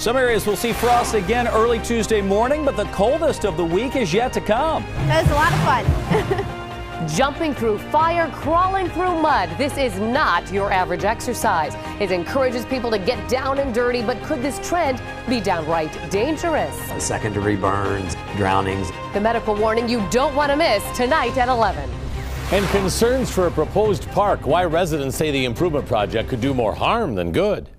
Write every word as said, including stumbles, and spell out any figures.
Some areas will see frost again early Tuesday morning, but the coldest of the week is yet to come. That was a lot of fun. Jumping through fire, crawling through mud. This is not your average exercise. It encourages people to get down and dirty, but could this trend be downright dangerous? Second-degree burns, drownings. The medical warning you don't want to miss tonight at eleven. And concerns for a proposed park. Why residents say the improvement project could do more harm than good.